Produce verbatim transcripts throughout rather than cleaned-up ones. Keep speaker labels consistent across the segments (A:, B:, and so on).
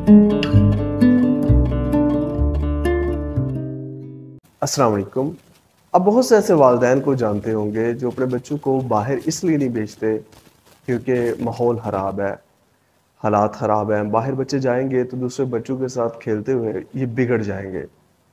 A: अस्सलाम वालेकुम। अब बहुत से ऐसे वालिदैन को जानते होंगे जो अपने बच्चों को बाहर इसलिए नहीं भेजते क्योंकि माहौल ख़राब है, हालात ख़राब हैं। बाहर बच्चे जाएँगे तो दूसरे बच्चों के साथ खेलते हुए ये बिगड़ जाएँगे।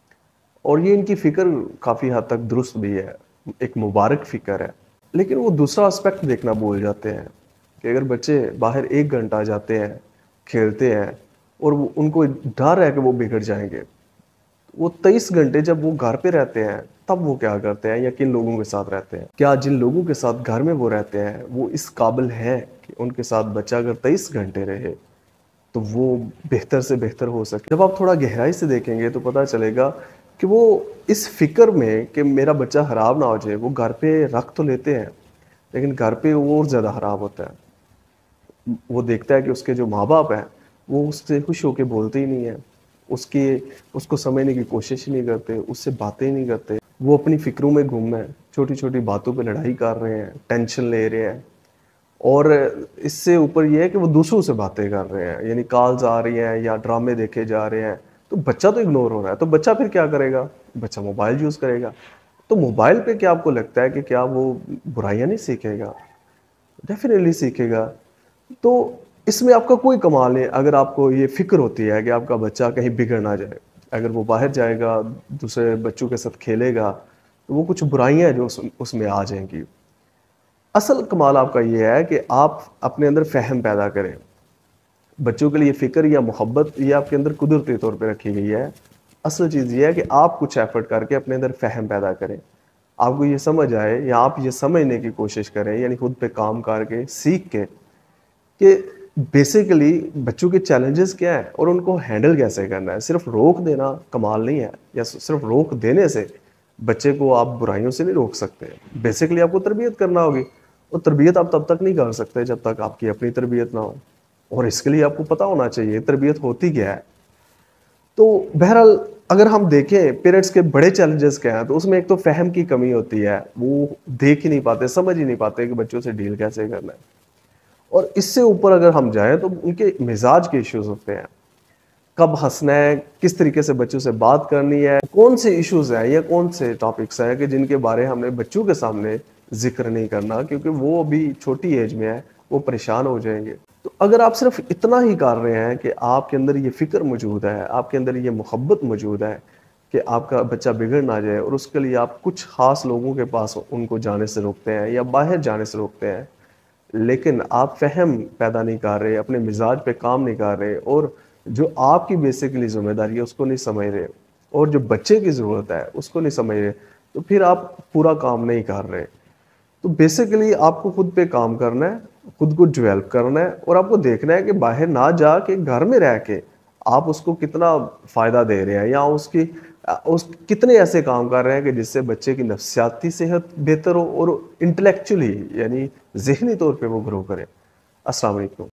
A: और ये इनकी फ़िक्र काफ़ी हद तक दुरुस्त भी है, एक मुबारक फ़िक्र है। लेकिन वो दूसरा एस्पेक्ट देखना भूल जाते हैं कि अगर बच्चे बाहर एक घंटा जाते हैं, खेलते हैं और वो उनको डर है कि वो बिगड़ जाएँगे। वो तेईस घंटे जब वो घर पे रहते हैं, तब वो क्या करते हैं या किन लोगों के साथ रहते हैं? क्या जिन लोगों के साथ घर में वो रहते हैं, वो इस काबिल हैं कि उनके साथ बच्चा अगर तेईस घंटे रहे, तो वो बेहतर से बेहतर हो सके? जब आप थोड़ा गहराई से देखेंगे तो पता चलेगा कि वो इस फ़िक्र में कि मेरा बच्चा ख़राब ना हो जाए, वो घर पे रख तो लेते हैं, लेकिन घर पे वो और ज़्यादा ख़राब होता है। वो देखता है कि उसके जो माँ-बाप हैं, वो उससे खुश होके बोलते ही नहीं हैं। उसकी उसको समझने की कोशिश ही नहीं करते, उससे बातें ही नहीं करते। वो अपनी फ़िक्रों में गुम हैं, छोटी-छोटी बातों पे लड़ाई कर रहे हैं, टेंशन ले रहे हैं और इससे ऊपर ये है कि वो दूसरों से बातें कर रहे हैं, यानी कॉल्स आ रही हैं या ड्रामे देखे जा रहे हैं। तो बच्चा तो इग्नोर हो रहा है, तो बच्चा फिर क्या करेगा? बच्चा मोबाइल यूज़ करेगा। तो मोबाइल पे क्या आपको लगता है कि क्या वो बुराइयाँ नहीं सीखेगा? डेफ़िनिटली सीखेगा। तो इसमें आपका कोई कमाल नहीं, अगर आपको ये फ़िक्र होती है कि आपका बच्चा कहीं बिगड़ ना जाए। अगर वो बाहर जाएगा, दूसरे बच्चों के साथ खेलेगा, तो वो कुछ बुराइयाँ जो उस उसमें आ जाएँगी। असल कमाल आपका ये है कि आप अपने अंदर फ़हम पैदा करें। बच्चों के लिए फ़िक्र या मोहब्बत ये आपके अंदर कुदरती तौर पे रखी गई है। असल चीज़ ये है कि आप कुछ एफ़र्ट करके अपने अंदर फ़हम पैदा करें। आपको ये समझ आए या आप ये समझने की कोशिश करें, यानी खुद पे काम करके, सीख के कि बेसिकली बच्चों के चैलेंजेस क्या हैं और उनको हैंडल कैसे करना है। सिर्फ रोक देना कमाल नहीं है या सिर्फ रोक देने से बच्चे को आप बुराइयों से नहीं रोक सकते। बेसिकली आपको तरबियत करना होगी और तरबियत आप तब तक नहीं कर सकते जब तक आपकी अपनी तरबियत ना हो और इसके लिए आपको पता होना चाहिए तरबियत होती क्या है। तो बहरहाल अगर हम देखें पेरेंट्स के बड़े चैलेंजेस क्या हैं, तो उसमें एक तो फ़हम की कमी होती है। वो देख ही नहीं पाते, समझ ही नहीं पाते कि बच्चों से डील कैसे करना है। और इससे ऊपर अगर हम जाएँ तो उनके मिज़ाज के इश्यूज़ होते हैं। कब हँसना है, किस तरीके से बच्चों से बात करनी है, कौन से इश्यूज़ हैं या कौन से टॉपिक्स हैं कि जिनके बारे हमने बच्चों के सामने ज़िक्र नहीं करना क्योंकि वो अभी छोटी एज में है, वो परेशान हो जाएँगे। तो अगर आप सिर्फ़ इतना ही कर रहे हैं कि आपके अंदर ये फ़िक्र मौजूद है, आपके अंदर ये मोहब्बत मौजूद है कि आपका बच्चा बिगड़ ना जाए और उसके लिए आप कुछ ख़ास लोगों के पास उनको जाने से रोकते हैं या बाहर जाने से रोकते हैं, लेकिन आप फ़हम पैदा नहीं कर रहे, अपने मिज़ाज पे काम नहीं कर रहे और जो आपकी बेसिकली ज़िम्मेदारी है उसको नहीं समझ रहे और जो बच्चे की ज़रूरत है उसको नहीं समझ रहे, तो फिर आप पूरा काम नहीं कर रहे। तो बेसिकली आपको खुद पे काम करना है, खुद को डेवलप करना है और आपको देखना है कि बाहर ना जाके घर में रह के आप उसको कितना फ़ायदा दे रहे हैं या उसकी अ, उस कितने ऐसे काम कर रहे हैं कि जिससे बच्चे की नफ्सियाती सेहत बेहतर हो और इंटेलेक्चुअली यानी ज़हनी तौर पे वो ग्रो करे। अस्सलाम वालेकुम।